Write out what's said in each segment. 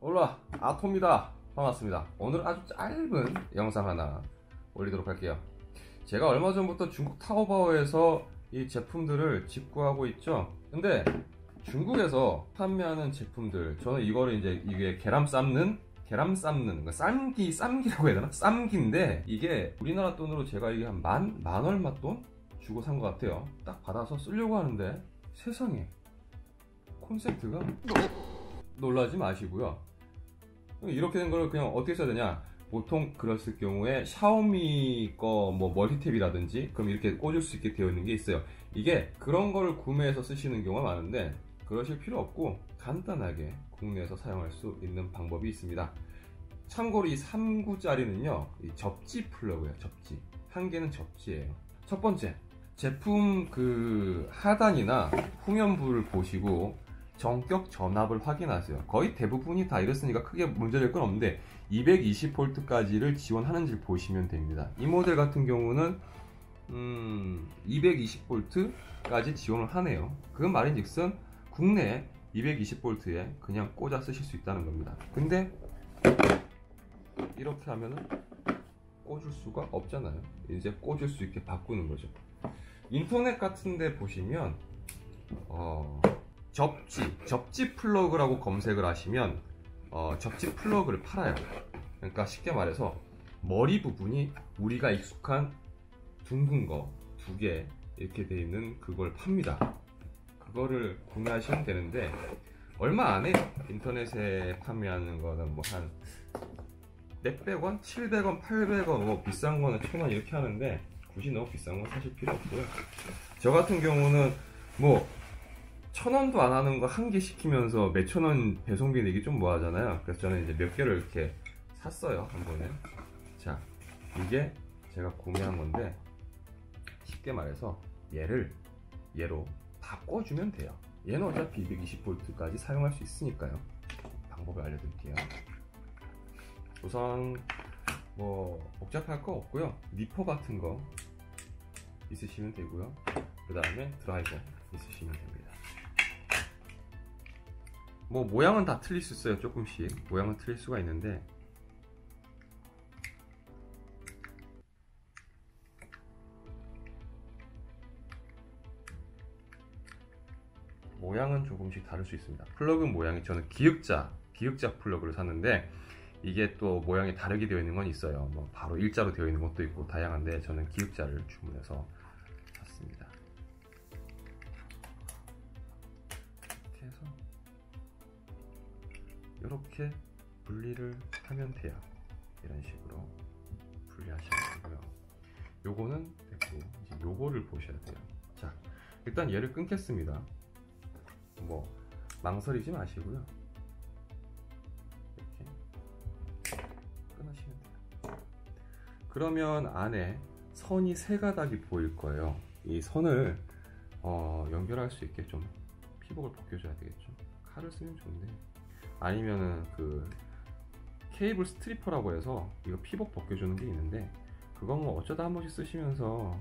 올라 아토입니다. 반갑습니다. 오늘 아주 짧은 영상 하나 올리도록 할게요. 제가 얼마 전부터 중국 타오바오에서 이 제품들을 직구하고 있죠. 근데 중국에서 판매하는 제품들, 저는 이거를 이게 계란 삶는 그러니까 쌈기라고 해야 되나? 쌈기인데 이게 우리나라 돈으로 제가 이게 한 만 얼마 돈 주고 산 것 같아요. 딱 받아서 쓰려고 하는데 세상에 콘센트가 놀라지 마시고요. 이렇게 된 걸 그냥 어떻게 써야 되냐? 보통 그랬을 경우에 샤오미 거 뭐 멀티탭이라든지 그럼 이렇게 꽂을 수 있게 되어 있는 게 있어요. 이게 그런 거를 구매해서 쓰시는 경우가 많은데 그러실 필요 없고 간단하게 국내에서 사용할 수 있는 방법이 있습니다. 참고로 이 3구짜리는요 접지 플러그예요. 접지 한 개는 접지예요. 첫 번째, 제품 그 하단이나 후면부를 보시고 전격 전압을 확인하세요. 거의 대부분이 다 이렇으니까 크게 문제될 건 없는데 220V까지를 지원하는지를 보시면 됩니다. 이 모델 같은 경우는 220V까지 지원을 하네요. 그건 말인즉슨 국내에 220V에 그냥 꽂아 쓰실 수 있다는 겁니다. 근데 이렇게 하면은 꽂을 수가 없잖아요. 이제 꽂을 수 있게 바꾸는 거죠. 인터넷 같은 데 보시면 접지 플러그라고 검색을 하시면 접지 플러그를 팔아요. 그러니까 쉽게 말해서 머리 부분이 우리가 익숙한 둥근 거 2개 이렇게 돼 있는 그걸 팝니다. 그거를 구매하시면 되는데 얼마 안 해요. 인터넷에 판매하는 거는 뭐 한 몇백 원, 700원, 800원, 뭐 비싼 거는 1000원 이렇게 하는데 굳이 너무 비싼 건 사실 필요 없고요. 저 같은 경우는 뭐 1000원도 안 하는 거 한 개 시키면서 몇천 원 배송비 내기 좀 뭐하잖아요. 그래서 저는 이제 몇 개를 이렇게 샀어요, 한 번에. 자, 이게 제가 구매한 건데 쉽게 말해서 얘로 바꿔주면 돼요. 얘는 어차피 220V까지 사용할 수 있으니까요. 방법을 알려드릴게요. 우선 뭐 복잡할 거 없고요. 니퍼 같은 거 있으시면 되고요. 그 다음에 드라이버 있으시면 됩니다. 뭐 모양은 다 틀릴 수 있어요. 조금씩 모양은 틀릴 수가 있는데 모양은 조금씩 다를 수 있습니다. 플러그 모양이 저는 기역자 플러그를 샀는데 이게 또 모양이 다르게 되어 있는 건 있어요. 뭐 바로 일자로 되어 있는 것도 있고 다양한데 저는 기역자를 주문해서 샀습니다. 이렇게 해서 이렇게 분리를 하면 돼요. 이런 식으로 분리하시면 되고요. 요거는 됐고 이제 요거를 보셔야 돼요. 자, 일단 얘를 끊겠습니다. 뭐 망설이지 마시고요. 이렇게 끊으시면 돼요. 그러면 안에 선이 3가닥이 보일 거예요. 이 선을 연결할 수 있게 좀 피복을 벗겨줘야 되겠죠. 칼을 쓰면 좋은데 아니면은 그 케이블 스트리퍼라고 해서 이거 피복 벗겨주는 게 있는데 그건 뭐 어쩌다 한 번씩 쓰시면서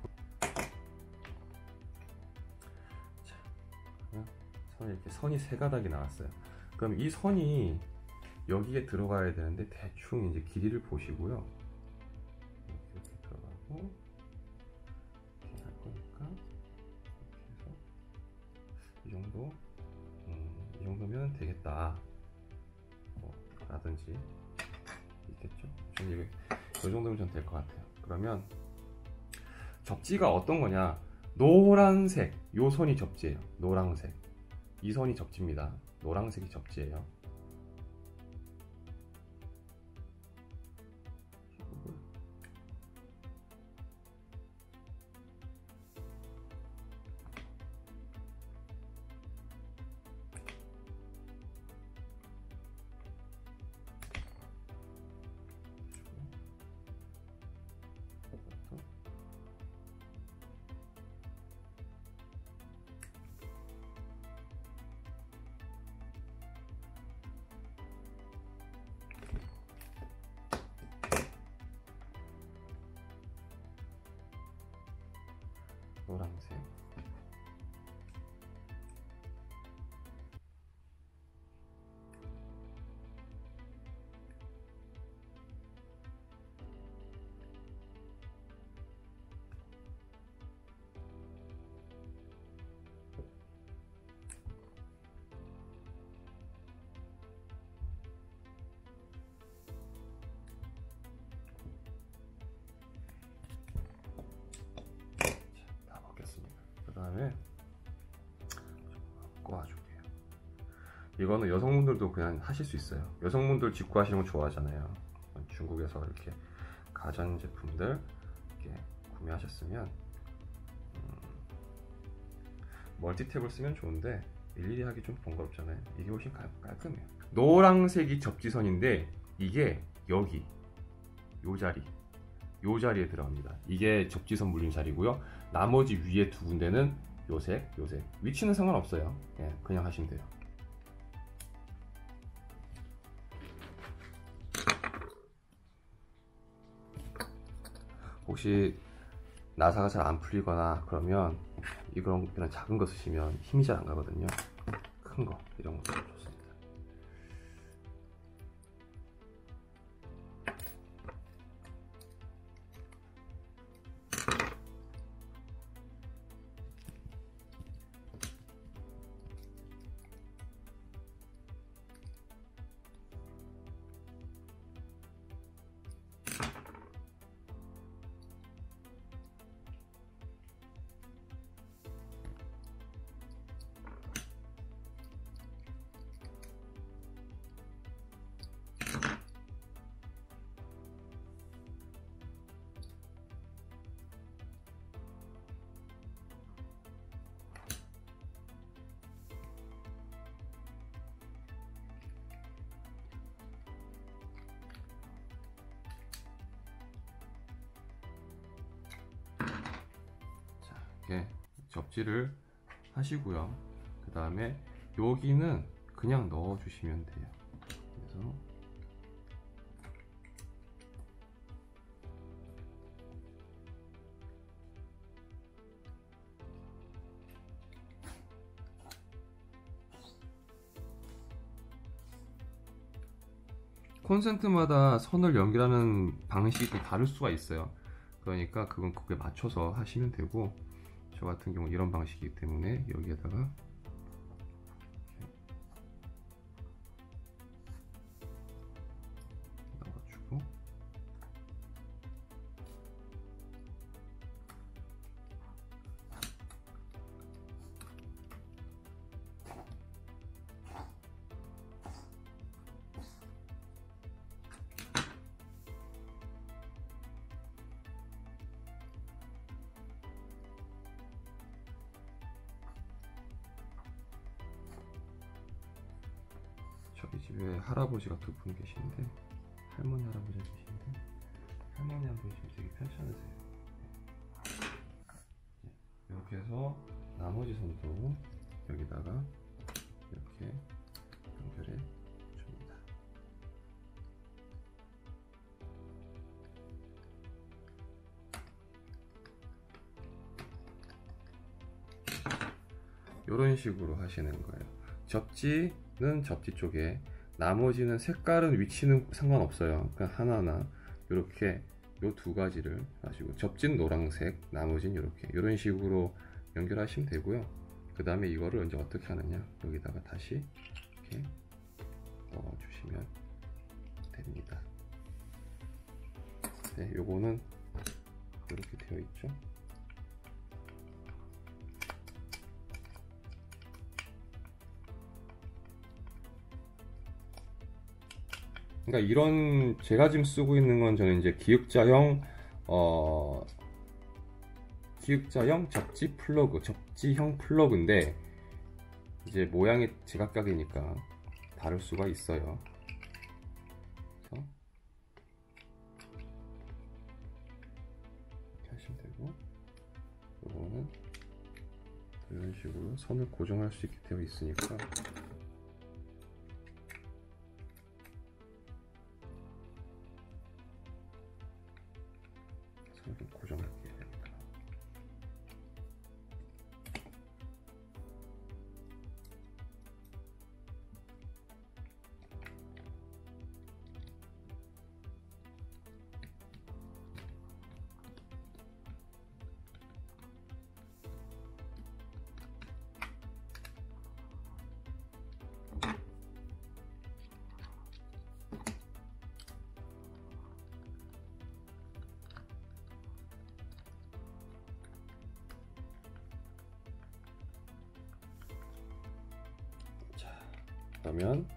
이렇게 선이 3가닥이 나왔어요. 그럼 이 선이 여기에 들어가야 되는데 대충 이제 길이를 보시고요. 이렇게 들어가고 이렇게 할 거니까 이렇게 해서 이 정도면 되겠다. 라든지 있겠죠. 저는 이 정도면 전 될 것 같아요. 그러면 접지가 어떤 거냐? 노란색 요 선이 접지예요. 노란색 이 선이 접지입니다. 노란색이 접지예요. 노란색 이거는 여성분들도 그냥 하실 수 있어요. 여성분들 직구 하시는 거 좋아하잖아요. 중국에서 이렇게 가전제품들 이렇게 구매하셨으면 멀티탭을 쓰면 좋은데 일일이 하기 좀 번거롭잖아요. 이게 훨씬 깔끔해요. 노란색이 접지선인데 이게 여기 요 자리에 들어갑니다. 이게 접지선 물린 자리고요. 나머지 위에 두 군데는 요색 위치는 상관없어요. 예, 그냥 하시면 돼요. 혹시 나사가 잘 안 풀리거나 그러면 이런 작은 거 쓰시면 힘이 잘 안 가거든요. 큰 거 이런 거 좋습니다. 이렇게 접지를 하시고요. 그 다음에 여기는 그냥 넣어 주시면 돼요. 그래서 콘센트마다 선을 연결하는 방식이 좀 다를 수가 있어요. 그러니까 그건 그게 맞춰서 하시면 되고, 저 같은 경우 이런 방식이기 때문에 여기에다가 넣어주고, 저희 집에 할아버지가 두 분 계시는데, 할머니 할아버지가 계시는데, 할머니 한 분이 저기 펼쳐놓으세요. 이렇게 해서 나머지 선도 여기다가 이렇게 연결해 줍니다. 이런 식으로 하시는 거예요. 접지는 접지 쪽에, 나머지는 색깔은 위치는 상관없어요. 그냥 하나하나 이렇게 요 두 가지를 하시고, 접지는 노란색, 나머지는 이렇게 이런 식으로 연결하시면 되고요. 그 다음에 이거를 이제 어떻게 하느냐, 여기다가 다시 이렇게 넣어 주시면 됩니다. 네, 요거는 이렇게 되어 있죠. 그러니까 이런, 제가 지금 쓰고 있는 건 저는 이제 기역자형 접지 플러그, 접지형 플러그인데, 이제 모양이 제각각이니까 다를 수가 있어요. 그래서 이렇게 하시면 되고, 이거는 이런 식으로 선을 고정할 수 있게 되어 있으니까 좀 고정할게요. 그러면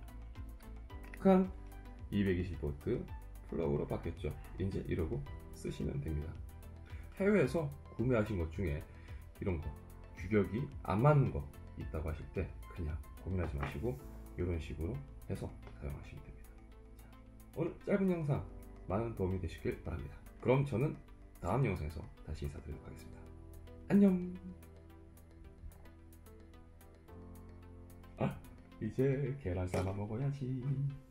한 220V 플러그로 바뀌었죠. 이제 이러고 쓰시면 됩니다. 해외에서 구매하신 것 중에 이런 거 규격이 안 맞는 거 있다고 하실 때 그냥 고민하지 마시고 이런 식으로 해서 사용하시면 됩니다. 자, 오늘 짧은 영상 많은 도움이 되시길 바랍니다. 그럼 저는 다음 영상에서 다시 인사드리도록 하겠습니다. 안녕. 이제 계란 삶아 먹어야지.